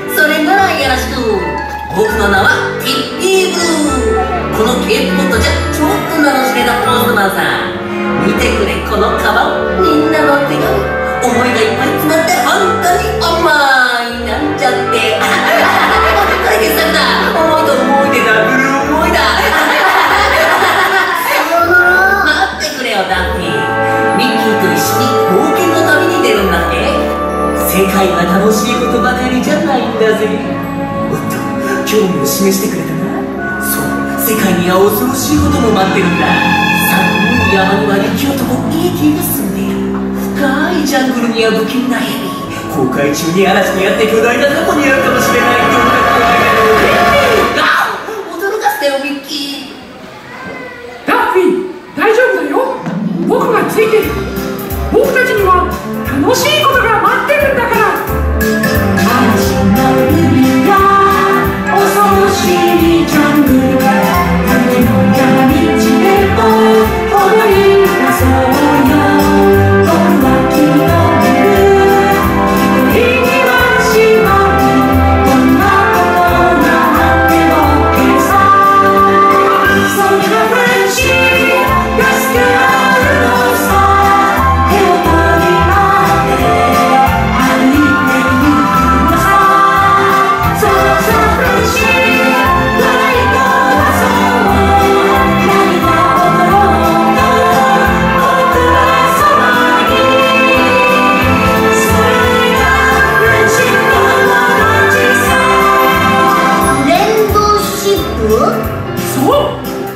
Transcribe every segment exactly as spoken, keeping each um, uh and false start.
それならよろしく。僕の名はティッピーブルー。このケープポットじゃちょっと名の知れたポーズマンさん。見てくれこのカバン、みんなの手紙、思いがいっぱい詰まって本当に甘いなんちゃって。これ傑作だ。思いと思い出だ、ブルー思いだ。待ってくれよダッフィー。ミッキーと一緒に冒険の旅に出るんだって。世界は楽しいことばかりじゃないんだぜ。おっと、興味を示してくれたな。そう、世界には恐ろしいことも待ってるんだ。寒い山には雪男イーティが住んでいる。深いジャングルには不気味なヘビ。航海中に嵐にあって巨大なタコにあるかもしれない。あっ、驚かせてよミッキー。 ダッフィー、大丈夫だよ。僕がついてる。僕たちには楽しいことが待ってるんだから。嵐の海や恐ろしいジャングルや雪の山道でも踊り出そうよ。僕は君の夜一人にはしまう。こんなことがあってもけさ。そんなフレンチが好きあるのさ。手を取り合って歩いてゆくのさ。そのさフレンチライトはそう何が踊ろうと僕はそばに。それがフレンチ友達さ。フレンドシップ？そう、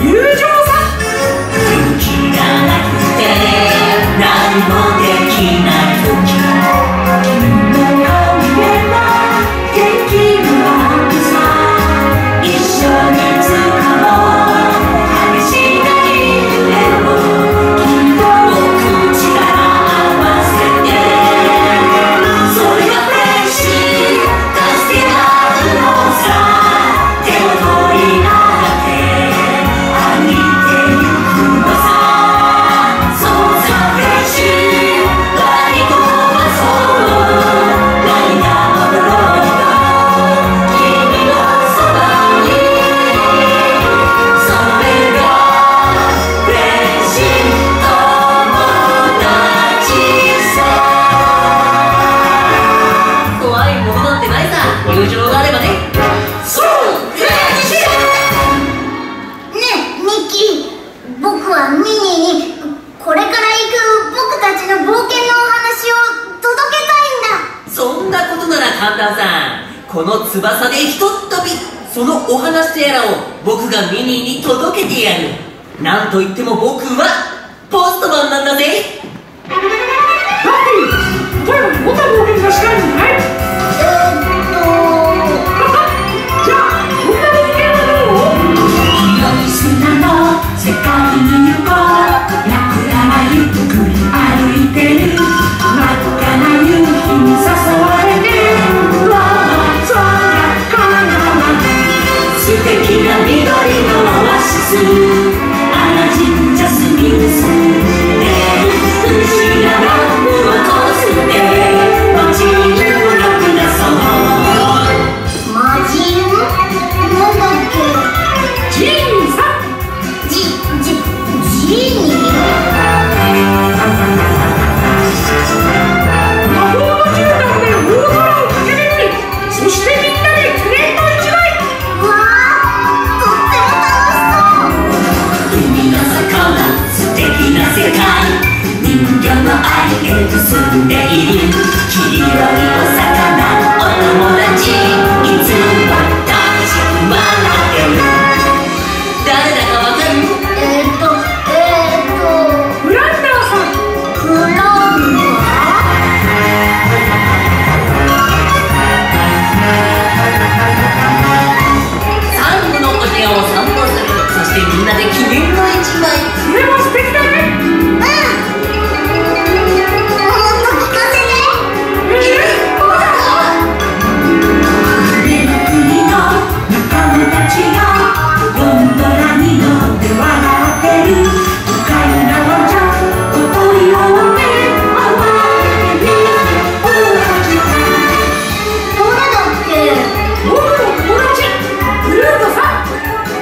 友情さ。 勇気がなくて何もできない時、 君の見れば元気が湧くさ。一緒に掴もう激しい波でも君と僕力合わせて。それがフレンチ、助け合うのさ。手を取り合って歩いてゆくのさ。そうさフレンチ、何とはそう何が踊ろうと君のそばに。それがフレンチ友達さ。怖いものなんてないさ、友情があればね。そうフレンチ。 ねえミッキー、僕はミニーにこれから行く僕たちの冒険のお話を届けたいんだ。 そんなことなら簡単さ。この翼でひとっ飛び、そのお話とやらを僕がミニーに届けてやる。なんといっても僕はポストマンなんだぜ。 ダッフィー、例えばどんな冒険がしたいんじゃない？ えーっとじゃあこんな冒険はどう？広い砂の世界に行こう。ラクダがゆっくり歩いてる。真っ赤な夕日に誘われてわあ空から素敵な緑のオアシス、アラジンジャスミンスで牛やランプを通すで街にラクダそう。 マジンなんだっけ？ ジーニーさ。 ジ、ジ、ジーニー？ 魔法の絨毯で大空を駆け巡り、そしてみんなでトレンド一枚。 うわー、とっても楽しそう。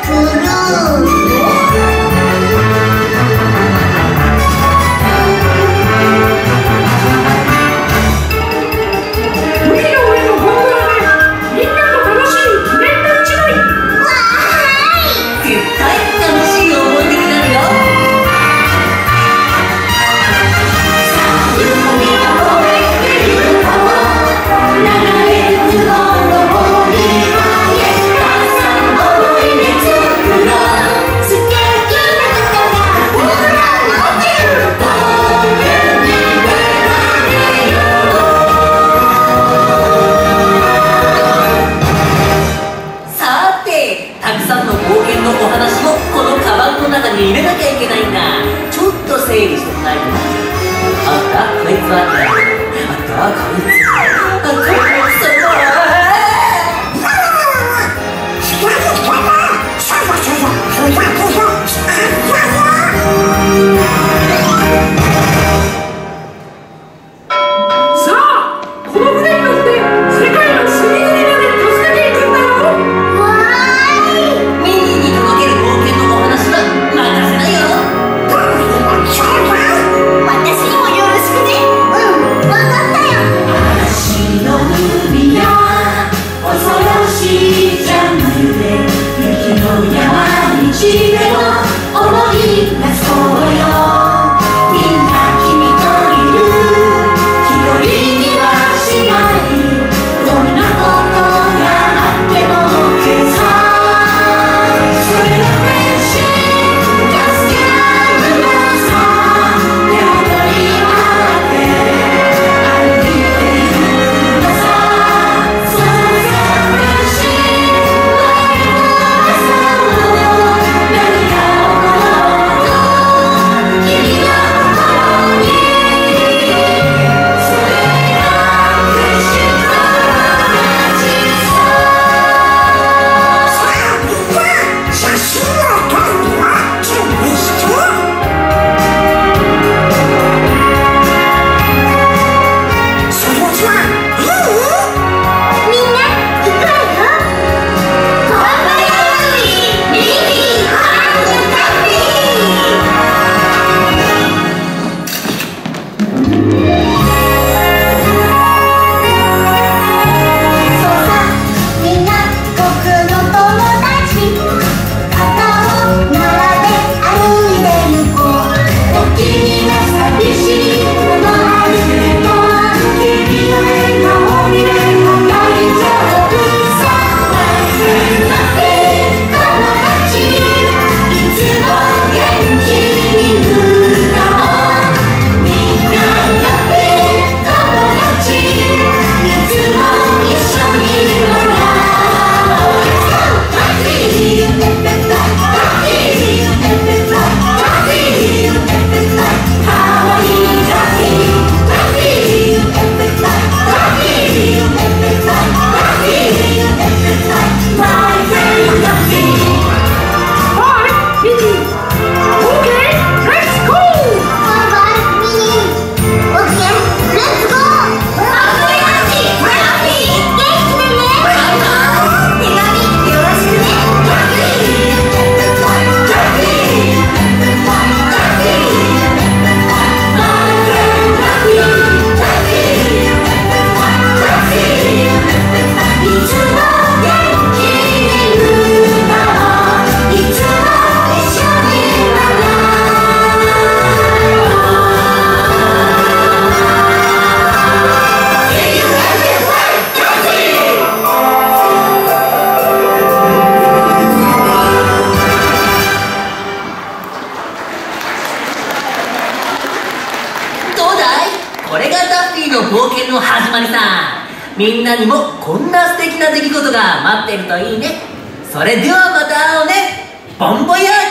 冒険の始まりさ。みんなにもこんな素敵な出来事が待ってるといいね。それではまた会おうね。ボンボヤージュ。